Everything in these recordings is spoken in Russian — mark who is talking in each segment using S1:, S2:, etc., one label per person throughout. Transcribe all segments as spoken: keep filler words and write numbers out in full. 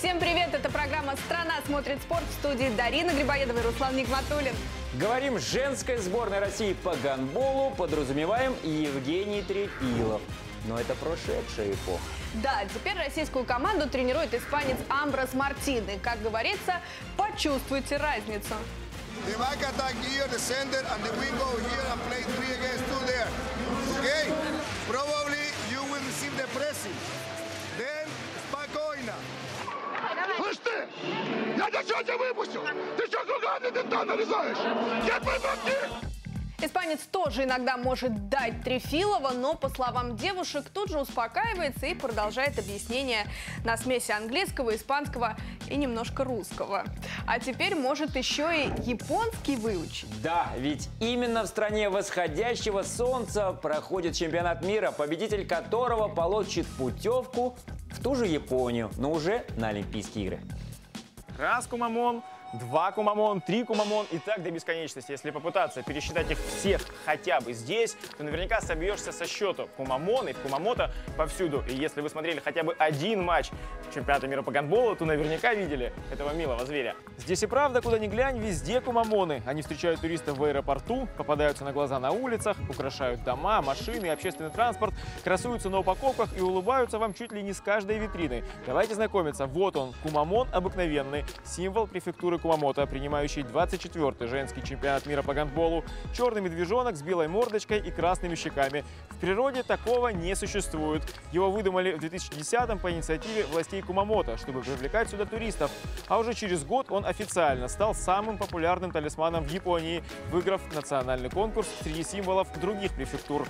S1: Всем привет! Это программа «Страна смотрит спорт», в студии Дарина Грибоедова и Руслан Нигматуллин.
S2: Говорим женской сборной России по гандболу, подразумеваем Евгений Трефилов. Но это прошедшая эпоха.
S1: Да, теперь российскую команду тренирует испанец Амброс Мартины. Как говорится, почувствуйте разницу.
S3: The back attack here, the center, and the wing go here and play three against two there. Okay? Probably you will receive the pressing. Then спокойно.
S4: Слышь ты! Я ничего не выпустил! Ты что, кругами мента нарезаешь? Я твой братки!
S1: Испанец тоже иногда может дать Трефилова, но, по словам девушек, тут же успокаивается и продолжает объяснение на смеси английского, испанского и немножко русского. А теперь может еще и японский выучить.
S2: Да, ведь именно в стране восходящего солнца проходит чемпионат мира, победитель которого получит путевку в ту же Японию, но уже на Олимпийские игры.
S5: Раз кумамон, два кумамон, три кумамон и так до бесконечности. Если попытаться пересчитать их всех хотя бы здесь, то наверняка собьешься со счету. Кумамон и кумамото повсюду. И если вы смотрели хотя бы один матч чемпионата мира по гандболу, то наверняка видели этого милого зверя. Здесь и правда, куда ни глянь, везде кумамоны. Они встречают туристов в аэропорту, попадаются на глаза на улицах, украшают дома, машины, общественный транспорт, красуются на упаковках и улыбаются вам чуть ли не с каждой витрины. Давайте знакомиться. Вот он, кумамон обыкновенный, символ префектуры Кумамото, принимающий двадцать четвёртый женский чемпионат мира по гандболу. Черный медвежонок с белой мордочкой и красными щеками. В природе такого не существует. Его выдумали в две тысячи десятом по инициативе властей Кумамото, чтобы привлекать сюда туристов. А уже через год он официально стал самым популярным талисманом в Японии, выиграв национальный конкурс среди символов других префектур.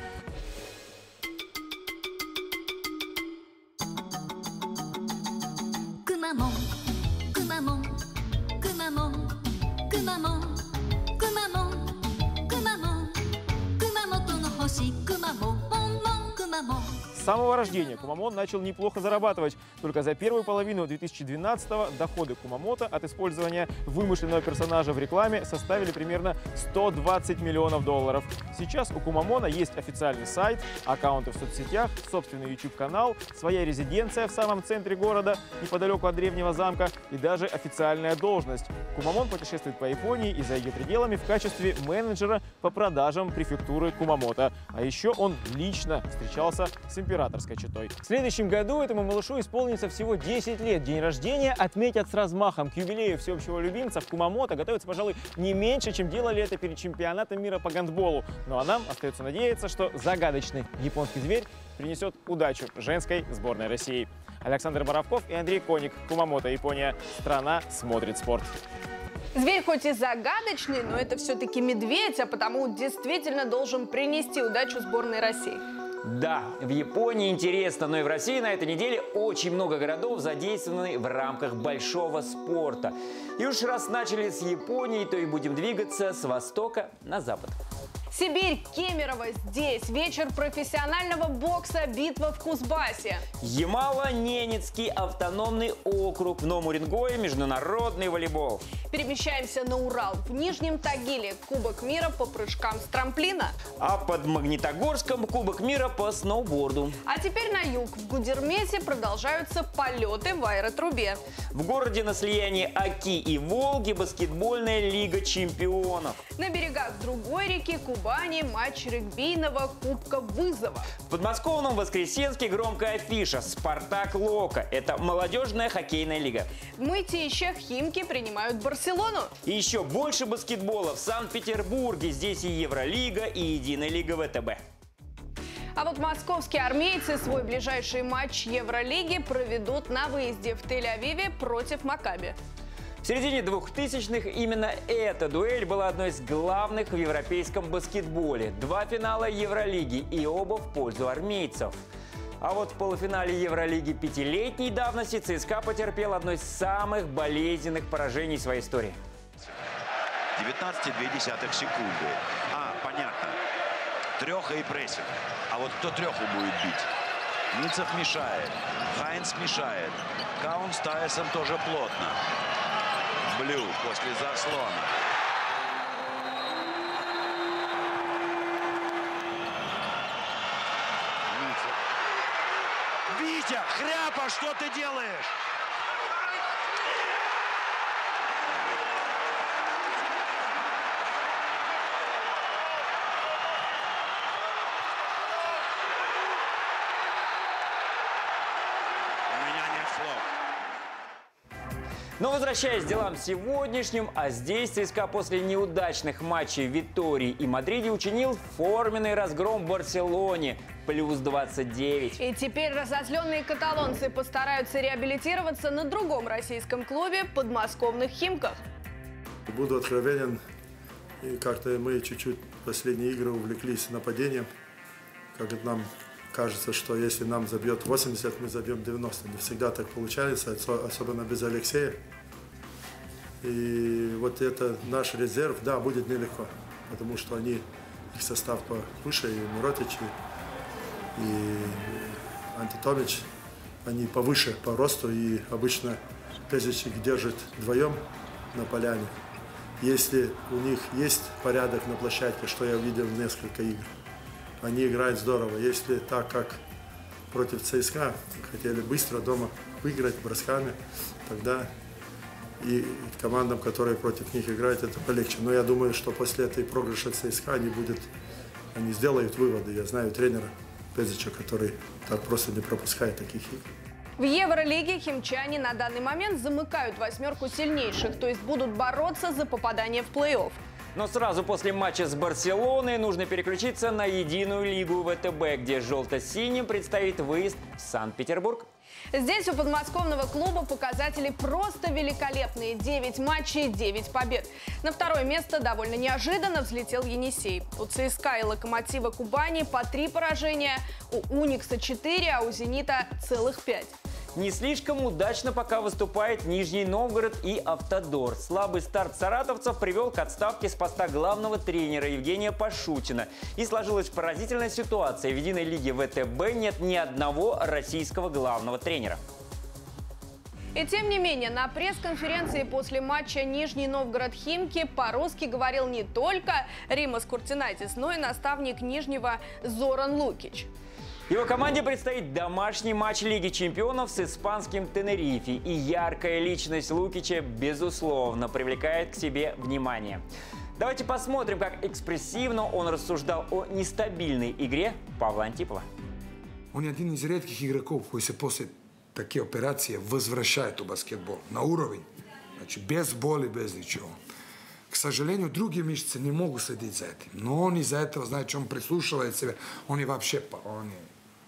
S6: Кумамон, Кумамон. Кумамон, Кумамон, Кумамон, Кумамон, Кумамото но хоси, Кумамон, Кумамон.
S5: С самого рождения Кумамон начал неплохо зарабатывать. Только за первую половину две тысячи двенадцатого доходы Кумамото от использования вымышленного персонажа в рекламе составили примерно сто двадцать миллионов долларов. Сейчас у Кумамона есть официальный сайт, аккаунты в соцсетях, собственный YouTube-канал, своя резиденция в самом центре города, неподалеку от древнего замка, и даже официальная должность. Кумамон путешествует по Японии и за ее пределами в качестве менеджера по продажам префектуры Кумамото. А еще он лично встречался с императорской четой. В следующем году этому малышу исполнится всего десять лет. День рождения отметят с размахом. К юбилею всеобщего любимца в Кумамото готовятся, пожалуй, не меньше, чем делали это перед чемпионатом мира по гандболу. Ну а нам остается надеяться, что загадочный японский зверь принесет удачу женской сборной России. Александр Боровков и Андрей Коник. Кумамото, Япония. Страна смотрит спорт.
S1: Зверь хоть и загадочный, но это все-таки медведь, а потому действительно должен принести удачу сборной России.
S2: Да, в Японии интересно, но и в России на этой неделе очень много городов задействованы в рамках большого спорта. И уж раз начали с Японии, то и будем двигаться с востока на запад.
S1: Сибирь, Кемерово, здесь вечер профессионального бокса, битва в Кузбассе.
S2: Ямало-Ненецкий автономный округ, в Новом Уренгое международный волейбол.
S1: Перемещаемся на Урал, в Нижнем Тагиле Кубок мира по прыжкам с трамплина.
S2: А под Магнитогорском Кубок мира по сноуборду.
S1: А теперь на юг, в Гудермесе продолжаются полеты в аэротрубе.
S2: В городе на слиянии Оки и Волги баскетбольная лига чемпионов.
S1: На берегах другой реки Кубани матч регбийного Кубка Вызова.
S2: В подмосковном Воскресенске громкая афиша «Спартак Лока». Это молодежная хоккейная лига.
S1: В Мытищах Химки принимают Барселону.
S2: И еще больше баскетбола в Санкт-Петербурге. Здесь и Евролига, и Единая лига ВТБ.
S1: А вот московские армейцы свой ближайший матч Евролиги проведут на выезде в Тель-Авиве против Маккаби.
S2: В середине двухтысячных именно эта дуэль была одной из главных в европейском баскетболе. Два финала Евролиги и оба в пользу армейцев. А вот в полуфинале Евролиги пятилетней давности ЦСКА потерпел одно из самых болезненных поражений в своей истории.
S7: девятнадцать целых две десятых секунды. А, понятно. Треха и прессинг. А вот кто треху будет бить? Ницев мешает. Хайнс мешает. Каун с Тайесом тоже плотно. Блю после заслона. Витя, Хряпа, что ты делаешь?
S2: Но возвращаясь к делам сегодняшним, а здесь ЦСКА после неудачных матчей в Витории и Мадриде учинил форменный разгром в Барселоне. Плюс двадцать девять.
S1: И теперь разозленные каталонцы постараются реабилитироваться на другом российском клубе – подмосковных «Химках».
S8: Буду откровенен, и как-то мы чуть-чуть в последние игры увлеклись нападением. Как нам кажется, что если нам забьет восемьдесят, мы забьем девяносто. Не всегда так получается, особенно без Алексея. И вот это наш резерв, да, будет нелегко, потому что они, их состав повыше, и Миротич, и Антитович, они повыше по росту, и обычно Пезич их держит вдвоем на поляне. Если у них есть порядок на площадке, что я видел в несколько игр, они играют здорово. Если так, как против ЦСКА, хотели быстро дома выиграть бросками, тогда и командам, которые против них играют, это полегче. Но я думаю, что после этой проигрыша ЦСКА они, будут, они сделают выводы. Я знаю тренера Пезича, который так просто не пропускает таких игр.
S1: В Евролиге химчане на данный момент замыкают восьмерку сильнейших, то есть будут бороться за попадание в плей-офф.
S2: Но сразу после матча с Барселоной нужно переключиться на единую лигу ВТБ, где желто-синим предстоит выезд в Санкт-Петербург.
S1: Здесь у подмосковного клуба показатели просто великолепные. девять матчей, девять побед. На второе место довольно неожиданно взлетел Енисей. У ЦСКА и Локомотива Кубани по три поражения, у Уникса четыре, а у Зенита целых пять.
S2: Не слишком удачно пока выступает Нижний Новгород и Автодор. Слабый старт саратовцев привел к отставке с поста главного тренера Евгения Пашутина. И сложилась поразительная ситуация. В единой лиге ВТБ нет ни одного российского главного тренера.
S1: И тем не менее, на пресс-конференции после матча Нижний Новгород-Химки по-русски говорил не только Римас Куртинайтис, но и наставник Нижнего Зоран Лукич.
S2: Его команде предстоит домашний матч Лиги чемпионов с испанским Тенерифе. И яркая личность Лукича, безусловно, привлекает к себе внимание. Давайте посмотрим, как экспрессивно он рассуждал о нестабильной игре Павла Антипова.
S9: Он один из редких игроков, koji se после такие операции возвращает в баскетбол на уровень. Значит, без боли, без ничего. К сожалению, другие мышцы не могут следить за этим. Но он из-за этого, значит, он прислушивает себя. Он и вообще... Он и...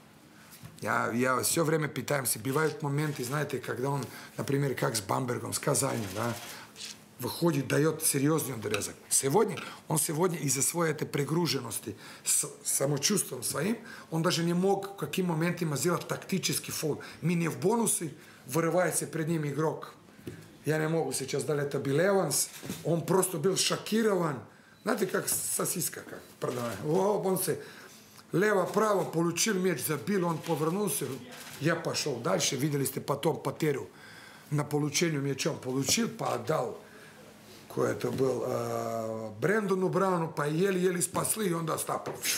S9: Я, я все время питаемся. Бывают моменты, знаете, когда он, например, как с Бамбергом, с Казанью, да, выходит, дает серьезный отрезок. Сегодня, он сегодня из-за своей этой пригруженности, с самочувствием своим, он даже не мог в каким моментом сделать тактический фол. Мине в бонусы, вырывается перед ним игрок. Я не могу сейчас дать это Билл Эванс. Он просто был шокирован. Знаете, как сосиска, как продавали. Он се лево-право получил мяч, забил, он повернулся. Я пошел дальше. Видели сте потом потерю на получению мячом. Получил, поотдал. Кой это был э, Брэндону Брауну, по еле-еле спасли, и он достал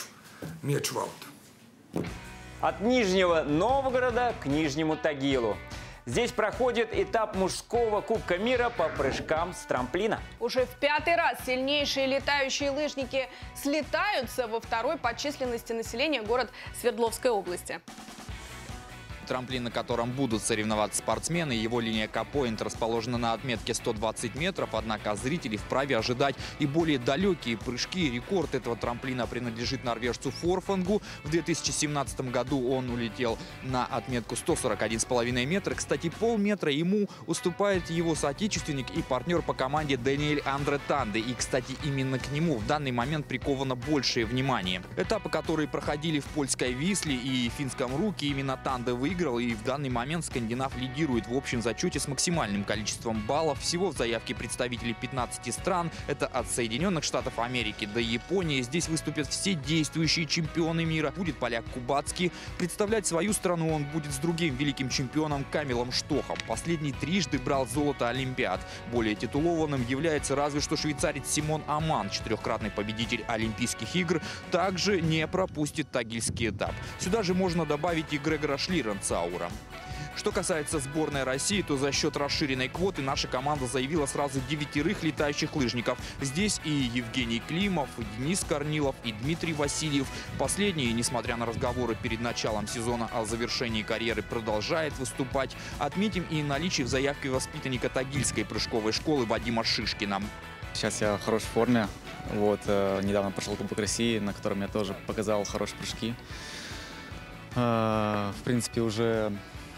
S9: мяч в аут.
S2: От Нижнего Новгорода к Нижнему Тагилу. Здесь проходит этап мужского Кубка мира по прыжкам с трамплина.
S1: Уже в пятый раз сильнейшие летающие лыжники слетаются во второй по численности населения город Свердловской области.
S10: Трамплин, на котором будут соревноваться спортсмены, его линия К-Point расположена на отметке сто двадцать метров, однако зрители вправе ожидать и более далекие прыжки. Рекорд этого трамплина принадлежит норвежцу Форфангу. В две тысячи семнадцатом году он улетел на отметку сто сорок один и пять метра. Кстати, полметра ему уступает его соотечественник и партнер по команде Даниэль Андре Танде. И, кстати, именно к нему в данный момент приковано большее внимание. Этапы, которые проходили в польской Висле и финском Руке, именно Танде выиграл. И в данный момент скандинав лидирует в общем зачете с максимальным количеством баллов. Всего в заявке представителей пятнадцати стран. Это от Соединенных Штатов Америки до Японии. Здесь выступят все действующие чемпионы мира. Будет поляк Кубацкий. Представлять свою страну он будет с другим великим чемпионом Камилом Штохом. Последний трижды брал золото Олимпиад. Более титулованным является разве что швейцарец Симон Аман, четырехкратный победитель Олимпийских игр. Также не пропустит тагильский этап. Сюда же можно добавить и Грегора Шлиренцаура. Что касается сборной России, то за счет расширенной квоты наша команда заявила сразу девятерых летающих лыжников. Здесь и Евгений Климов, и Денис Корнилов, и Дмитрий Васильев. Последний, несмотря на разговоры перед началом сезона о завершении карьеры, продолжает выступать. Отметим и наличие в заявке воспитанника Тагильской прыжковой школы Вадима Шишкина.
S11: Сейчас я в хорошей форме. Вот, э, недавно прошел Кубок России, на котором я тоже показал хорошие прыжки. Э, в принципе, уже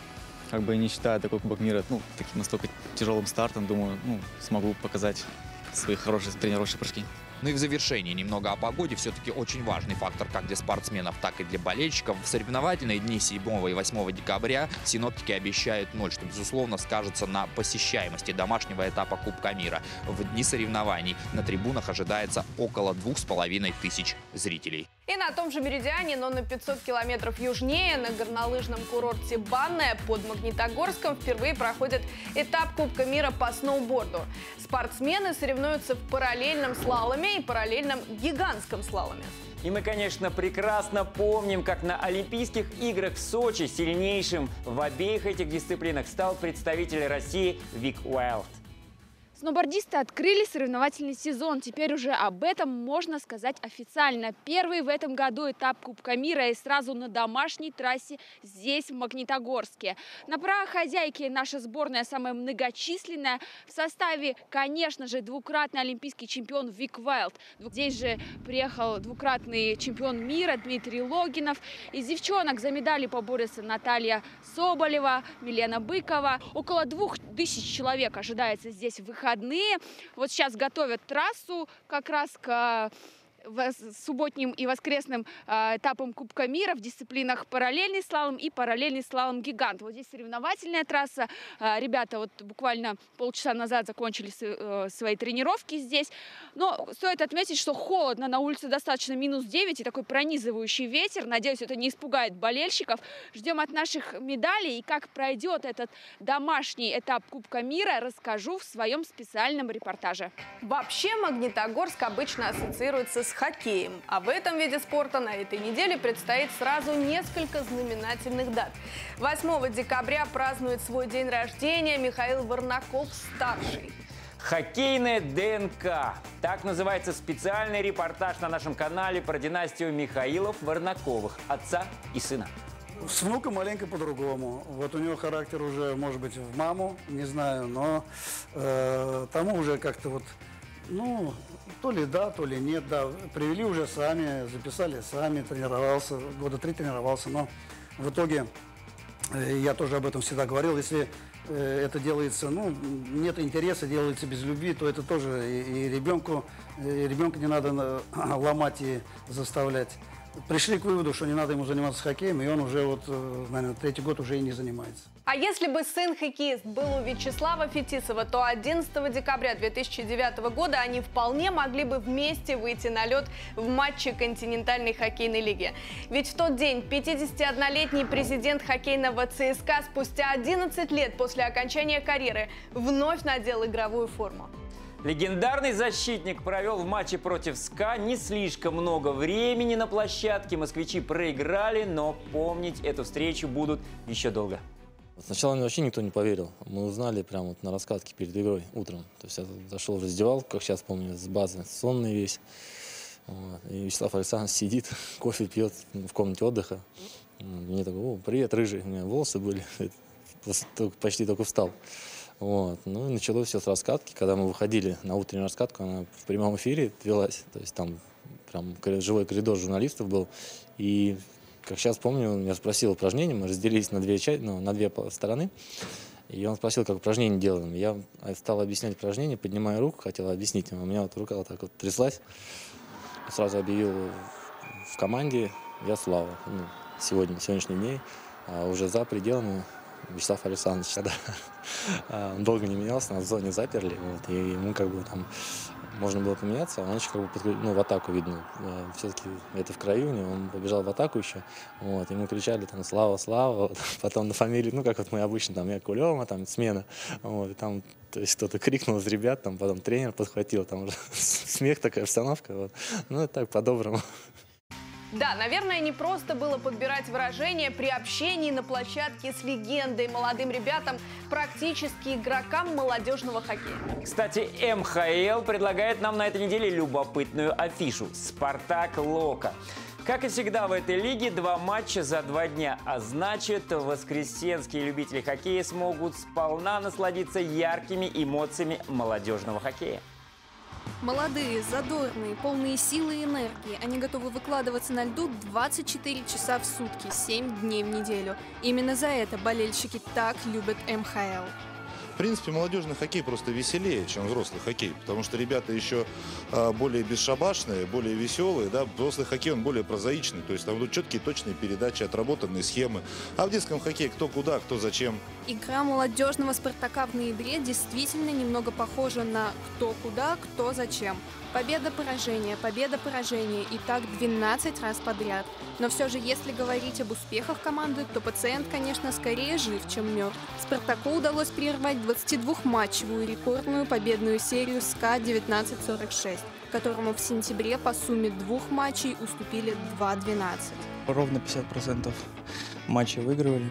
S11: как бы не считаю такой Кубок мира ну, таким настолько тяжелым стартом. Думаю, ну, смогу показать свои хорошие тренировочные прыжки.
S10: Ну и в завершении немного о погоде. Все-таки очень важный фактор как для спортсменов, так и для болельщиков. В соревновательные дни седьмого и восьмого декабря синоптики обещают ноль, что, безусловно, скажется на посещаемости домашнего этапа Кубка мира. В дни соревнований на трибунах ожидается около двух с половиной тысяч зрителей.
S1: И на том же Меридиане, но на пятьсот километров южнее, на горнолыжном курорте Банное под Магнитогорском впервые проходит этап Кубка мира по сноуборду. Спортсмены соревнуются в параллельном слаломе и параллельном гигантском слаломе.
S2: И мы, конечно, прекрасно помним, как на Олимпийских играх в Сочи сильнейшим в обеих этих дисциплинах стал представитель России Вик Уайлд.
S12: Сноубордисты открыли соревновательный сезон. Теперь уже об этом можно сказать официально. Первый в этом году этап Кубка мира и сразу на домашней трассе здесь, в Магнитогорске. На правах хозяйки наша сборная самая многочисленная. В составе, конечно же, двукратный олимпийский чемпион Вик Уайлд. Здесь же приехал двукратный чемпион мира Дмитрий Логинов. Из девчонок за медали поборются Наталья Соболева, Милена Быкова. Около двух тысяч человек ожидается здесь в выходные. Вот сейчас готовят трассу как раз к субботним и воскресным э, этапам Кубка мира в дисциплинах параллельный слалом и параллельный слалом гигант. Вот здесь соревновательная трасса. Э, ребята вот буквально полчаса назад закончили с, э, свои тренировки здесь. Но стоит отметить, что холодно. На улице достаточно минус девять и такой пронизывающий ветер. Надеюсь, это не испугает болельщиков. Ждем от наших медалей. И как пройдет этот домашний этап Кубка мира, расскажу в своем специальном репортаже.
S1: Вообще Магнитогорск обычно ассоциируется с хоккеем. А в этом виде спорта на этой неделе предстоит сразу несколько знаменательных дат. восьмого декабря празднует свой день рождения Михаил Варнаков-старший.
S2: Хоккейная ДНК. Так называется специальный репортаж на нашем канале про династию Михаилов-Варнаковых, отца и сына.
S13: С внуком маленько по-другому. Вот у него характер уже, может быть, в маму, не знаю, но э, тому уже как-то вот, ну, то ли да, то ли нет, да. Привели уже сами, записали сами, тренировался, года три тренировался, но в итоге, э, я тоже об этом всегда говорил, если э, это делается, ну, нет интереса, делается без любви, то это тоже и, и ребенку, и ребенка не надо ломать и заставлять. Пришли к выводу, что не надо ему заниматься хоккеем, и он уже, вот, наверное, третий год уже и не занимается.
S1: А если бы сын-хоккеист был у Вячеслава Фетисова, то одиннадцатого декабря две тысячи девятого года они вполне могли бы вместе выйти на лед в матче континентальной хоккейной лиги. Ведь в тот день пятидесятиоднолетний президент хоккейного ЦСКА спустя одиннадцать лет после окончания карьеры вновь надел игровую форму.
S2: Легендарный защитник провел в матче против СКА не слишком много времени на площадке. Москвичи проиграли, но помнить эту встречу будут еще долго.
S14: Сначала вообще никто не поверил. Мы узнали прямо вот на раскатке перед игрой утром. То есть я зашел в раздевалку, как сейчас помню, с базы, сонный весь. Вот. И Вячеслав Александрович сидит, кофе пьет в комнате отдыха. Мне такой: о, привет, рыжий. У меня волосы были, почти только встал. Вот. Ну и началось все с раскатки. Когда мы выходили на утреннюю раскатку, она в прямом эфире велась. То есть там прям живой коридор журналистов был. И, как сейчас помню, я спросил упражнение. Мы разделились на две, части, ну, на две стороны. И он спросил, как упражнение делаем. Я стал объяснять упражнение, поднимая руку, хотел объяснить ему. У меня вот рука вот так вот тряслась. Сразу объявил в команде: я Слава. Ну, сегодня, сегодняшний день. А уже за пределами Вячеслав Александрович, да. Он долго не менялся, нас в зоне заперли, вот, и ему как бы там можно было поменяться, а он еще как бы подключ... ну, в атаку, видно. Все-таки это в краю, он побежал в атаку еще, вот, ему кричали там «Слава, Слава», вот, потом на фамилии, ну, как вот мы обычно, там, я Кулема, там, смена, вот, и там, то есть кто-то крикнул из ребят, там, потом тренер подхватил, там уже смех, такая обстановка, вот, ну, это так, по-доброму.
S1: Да, наверное, не просто было подбирать выражения при общении на площадке с легендой, молодым ребятам, практически игрокам молодежного хоккея.
S2: Кстати, эм ха эл предлагает нам на этой неделе любопытную афишу «Спартак Лока». Как и всегда в этой лиге, два матча за два дня, а значит, воскресенские любители хоккея смогут сполна насладиться яркими эмоциями молодежного хоккея.
S15: Молодые, задорные, полные силы и энергии. Они готовы выкладываться на льду двадцать четыре часа в сутки, семь дней в неделю. Именно за это болельщики так любят эм ха эл.
S16: В принципе, молодежный хоккей просто веселее, чем взрослый хоккей, потому что ребята еще а, более бесшабашные, более веселые, да, взрослый хоккей, он более прозаичный, то есть там идут четкие, точные передачи, отработанные схемы, а в детском хоккее кто куда, кто зачем.
S15: Игра молодежного «Спартака» в ноябре действительно немного похожа на «кто куда, кто зачем». Победа-поражение, победа-поражение и так двенадцать раз подряд. Но все же, если говорить об успехах команды, то пациент, конечно, скорее жив, чем мертв. «Спартаку» удалось прервать двадцатидвухматчевую рекордную победную серию СКА девятнадцать сорок шесть, которому в сентябре по сумме двух матчей уступили два-двенадцать.
S17: Ровно пятьдесят процентов матчей выигрывали.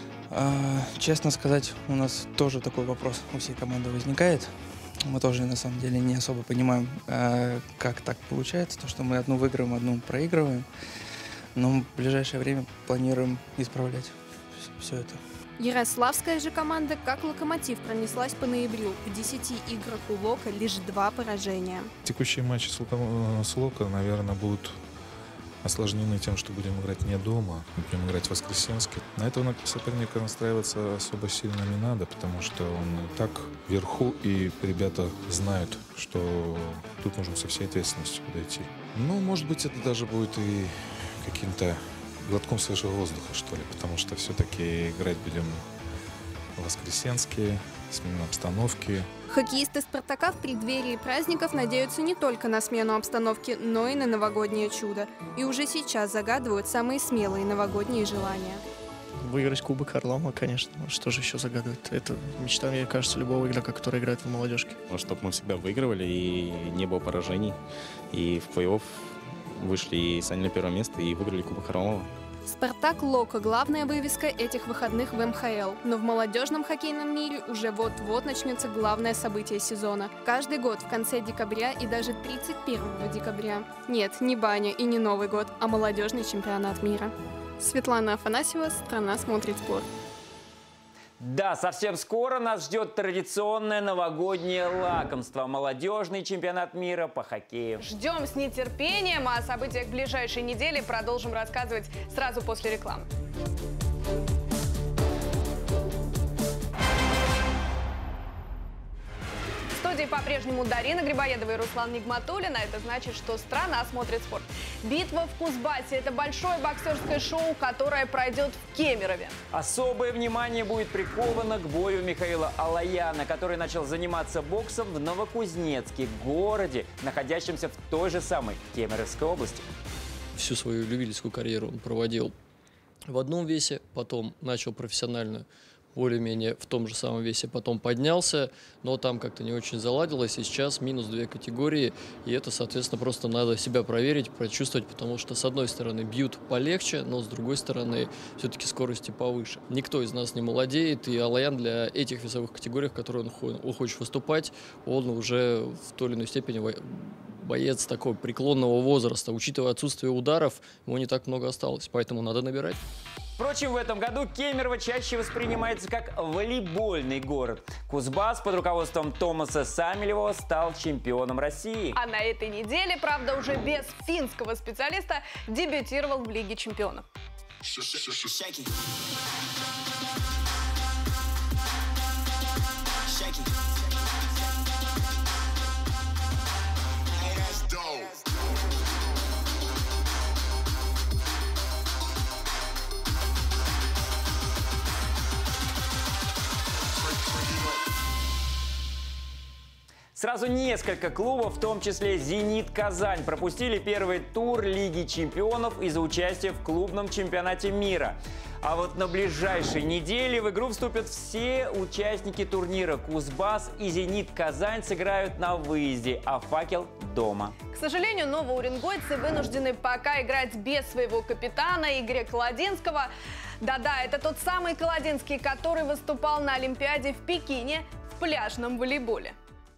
S17: А, честно сказать, у нас тоже такой вопрос у всей команды возникает. Мы тоже, на самом деле, не особо понимаем, а, как так получается, то, что мы одну выигрываем, одну проигрываем. Но в ближайшее время планируем исправлять все это.
S15: Ярославская же команда, как локомотив, пронеслась по ноябрю. В десяти играх у Лока лишь два поражения.
S18: Текущие матчи с Лока, с Лока, наверное, будут осложнены тем, что будем играть не дома, будем играть в Воскресенске. На этого соперника настраиваться особо сильно не надо, потому что он и так вверху, и ребята знают, что тут нужно со всей ответственностью подойти. Ну, может быть, это даже будет и каким-то глотком свежего воздуха, что ли, потому что все-таки играть будем в Воскресенске, смена обстановки.
S15: Хоккеисты «Спартака» в преддверии праздников надеются не только на смену обстановки, но и на новогоднее чудо. И уже сейчас загадывают самые смелые новогодние желания.
S17: Выиграть Кубок Харламова, конечно. Что же еще загадывать? Это мечта, мне кажется, любого игрока, который играет в молодежке.
S11: Чтобы мы всегда выигрывали и не было поражений. И в плей-офф вышли и заняли первое место и выиграли Кубок Харламова.
S15: «Спартак Лока» — главная вывеска этих выходных в эм ха эл. Но в молодежном хоккейном мире уже вот-вот начнется главное событие сезона. Каждый год в конце декабря и даже тридцать первого декабря. Нет, не баня и не Новый год, а молодежный чемпионат мира. Светлана Афанасьева, «Страна смотрит спорт».
S2: Да, совсем скоро нас ждет традиционное новогоднее лакомство – молодежный чемпионат мира по хоккею.
S1: Ждем с нетерпением, а о событиях ближайшей недели продолжим рассказывать сразу после рекламы. В студии по-прежнему Дарина Грибоедова и Руслан Нигматуллин. А это значит, что страна смотрит спорт. Битва в Кузбассе – это большое боксерское шоу, которое пройдет в Кемерове.
S2: Особое внимание будет приковано к бою Михаила Алаяна, который начал заниматься боксом в Новокузнецке, городе, находящемся в той же самой Кемеровской области.
S19: Всю свою любительскую карьеру он проводил в одном весе, потом начал профессиональную более-менее в том же самом весе, потом поднялся, но там как-то не очень заладилось, и сейчас минус две категории, и это, соответственно, просто надо себя проверить, прочувствовать, потому что, с одной стороны, бьют полегче, но, с другой стороны, все-таки скорости повыше. Никто из нас не молодеет, и Алаян для этих весовых категорий, в которые он, он хочет выступать, он уже в той или иной степени боец такого преклонного возраста. Учитывая отсутствие ударов, ему не так много осталось, поэтому надо набирать.
S2: Впрочем, в этом году Кемерово чаще воспринимается как волейбольный город. Кузбасс под руководством Томаса Самилева стал чемпионом России.
S1: А на этой неделе, правда, уже без финского специалиста, дебютировал в Лиге чемпионов.
S2: Сразу несколько клубов, в том числе «Зенит Казань», пропустили первый тур Лиги чемпионов из-за участия в клубном чемпионате мира. А вот на ближайшей неделе в игру вступят все участники турнира. Кузбасс и «Зенит Казань» сыграют на выезде, а «Факел» дома.
S1: К сожалению, новоуренгойцы вынуждены пока играть без своего капитана Игоря Колодинского. Да-да, это тот самый Колодинский, который выступал на Олимпиаде в Пекине в пляжном волейболе.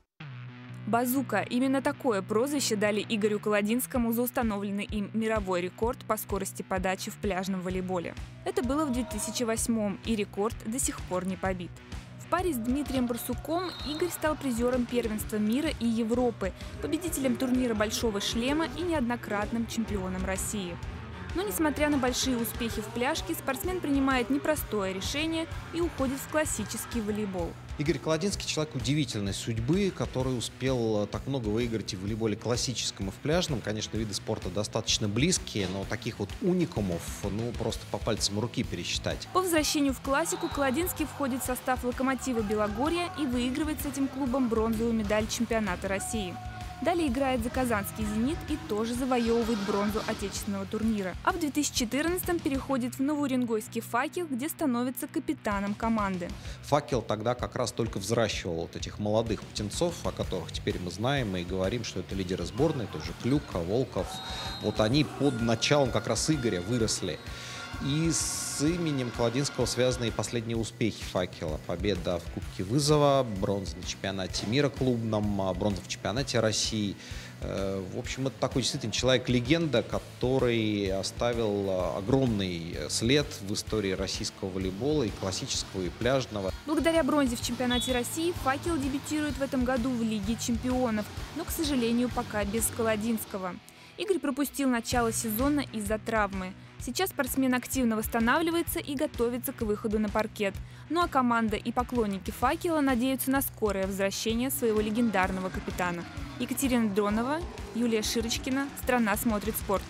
S20: «Базука» – именно такое прозвище дали Игорю Колодинскому за установленный им мировой рекорд по скорости подачи в пляжном волейболе. Это было в две тысячи восьмом, и рекорд до сих пор не побит. В паре с Дмитрием Барсуком Игорь стал призером первенства мира и Европы, победителем турнира «Большого шлема» и неоднократным чемпионом России. Но, несмотря на большие успехи в пляжке, спортсмен принимает непростое решение и уходит в классический волейбол.
S21: Игорь Колодинский – человек удивительной судьбы, который успел так много выиграть и в волейболе классическом, и в пляжном. Конечно, виды спорта достаточно близкие, но таких вот уникумов, ну, просто по пальцам руки пересчитать.
S20: По возвращению в классику Колодинский входит в состав «Локомотива Белогорья» и выигрывает с этим клубом бронзовую медаль чемпионата России. Далее играет за казанский «Зенит» и тоже завоевывает бронзу отечественного турнира. А в две тысячи четырнадцатом переходит в новоуренгойский «Факел», где становится капитаном команды.
S21: «Факел» тогда как раз только взращивал вот этих молодых птенцов, о которых теперь мы знаем и говорим, что это лидеры сборной, тоже Клюка, Волков. Вот они под началом как раз Игоря выросли. И с именем Колодинского связаны и последние успехи «Факела». Победа в Кубке Вызова, бронза на чемпионате мира клубном, бронза в чемпионате России. В общем, это такой действительно человек-легенда, который оставил огромный след в истории российского волейбола, и классического, и пляжного.
S20: Благодаря бронзе в чемпионате России «Факел» дебютирует в этом году в Лиге чемпионов, но, к сожалению, пока без Колодинского. Игорь пропустил начало сезона из-за травмы. Сейчас спортсмен активно восстанавливается и готовится к выходу на паркет. Ну а команда и поклонники «Факела» надеются на скорое возвращение своего легендарного капитана. Екатерина Дронова, Юлия Широчкина. «Страна смотрит спорт».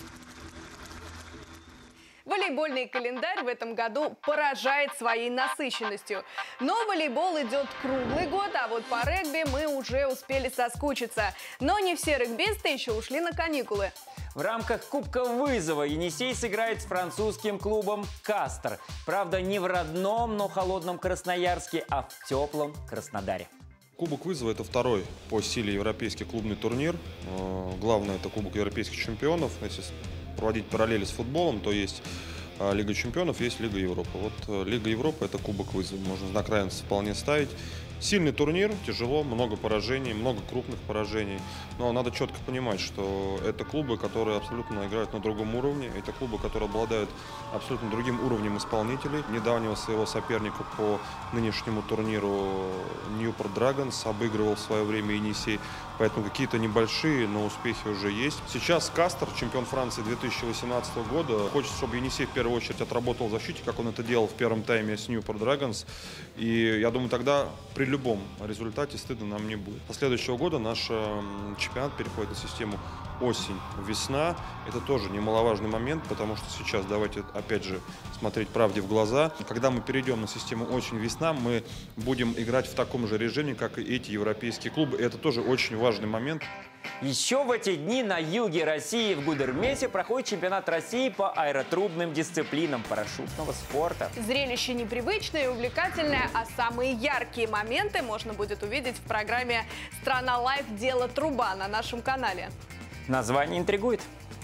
S1: Волейбольный календарь в этом году поражает своей насыщенностью. Но волейбол идет круглый год, а вот по регби мы уже успели соскучиться. Но не все регбисты еще ушли на каникулы.
S2: В рамках Кубка Вызова Енисей сыграет с французским клубом «Кастер». Правда, не в родном, но холодном Красноярске, а в теплом Краснодаре.
S22: Кубок Вызова – это второй по силе европейский клубный турнир. Главное – это Кубок европейских чемпионов. Если проводить параллели с футболом, то есть Лига чемпионов, есть Лига Европы. Вот Лига Европы – это Кубок Вызова. Можно знак равенства вполне ставить. Сильный турнир, тяжело, много поражений, много крупных поражений. Но надо четко понимать, что это клубы, которые абсолютно играют на другом уровне. Это клубы, которые обладают абсолютно другим уровнем исполнителей. Недавнего своего соперника по нынешнему турниру Newport Dragons обыгрывал в свое время Енисей. Поэтому какие-то небольшие, но успехи уже есть. Сейчас Кастер, чемпион Франции две тысячи восемнадцатого года. Хочет, чтобы Енисей в первую очередь отработал в защите, как он это делал в первом тайме с Newport Dragons. И я думаю, тогда при любом результате стыдно нам не будет. Со следующего года наш чемпионат переходит на систему осень-весна. Это тоже немаловажный момент, потому что сейчас, давайте опять же смотреть правде в глаза. Когда мы перейдем на систему осень-весна, мы будем играть в таком же режиме, как и эти европейские клубы. И это тоже очень важный момент.
S2: Еще в эти дни на юге России в Гудермесе проходит чемпионат России по аэротрубным дисциплинам парашютного спорта.
S1: Зрелище непривычное и увлекательное, а самые яркие моменты можно будет увидеть в программе «Страна Лайв. Дело труба» на нашем канале.
S2: Название интригует.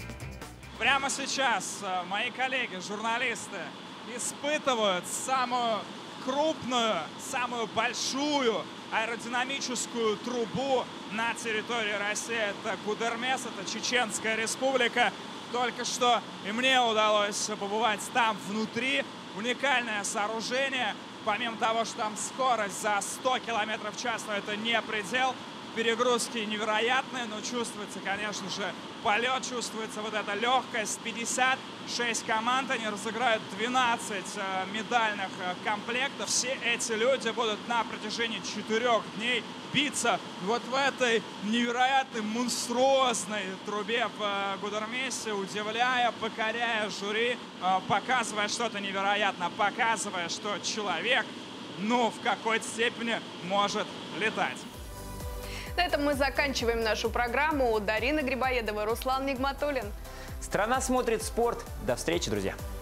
S23: Прямо сейчас мои коллеги, журналисты, испытывают самую крупную, самую большую аэродинамическую трубу на территории России. Это Гудермес, это Чеченская республика. Только что и мне удалось побывать там внутри. Уникальное сооружение. Помимо того, что там скорость за сто километров в час, но это не предел. Перегрузки невероятные, но чувствуется, конечно же, полет, чувствуется вот эта легкость. пятьдесят шесть команд, они разыграют двенадцать медальных комплектов. Все эти люди будут на протяжении четырех дней биться вот в этой невероятной, монструозной трубе в Гудермесе, удивляя, покоряя жюри, показывая что-то невероятное, показывая, что человек, ну, в какой-то степени может летать.
S1: На этом мы заканчиваем нашу программу. Дарина Грибоедова, Руслан Нигматуллин.
S2: Страна смотрит спорт. До встречи, друзья.